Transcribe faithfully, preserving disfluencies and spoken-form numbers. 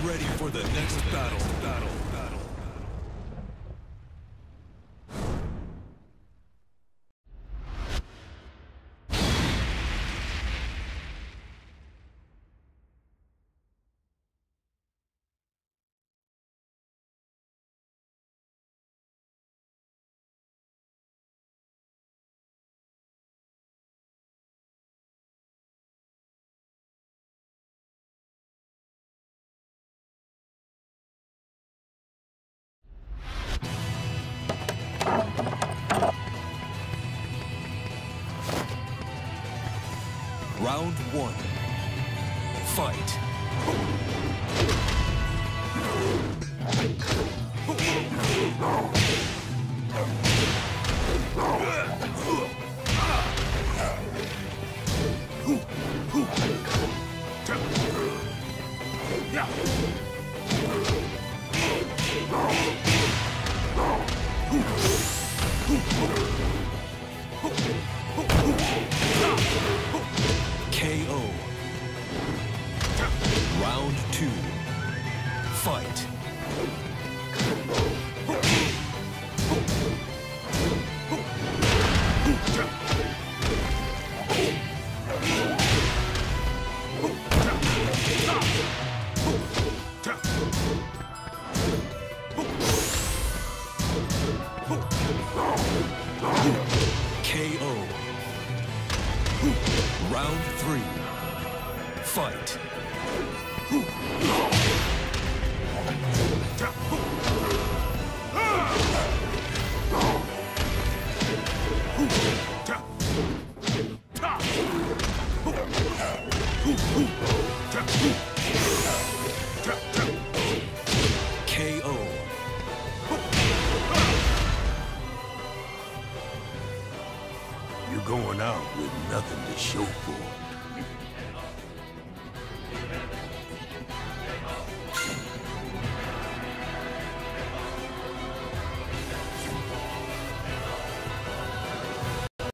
ready for the next battle. Battle. Battle. Round one. Fight. K O. Round two. Fight. K O. Round three. Fight. K O. You're going out with nothing to show for it.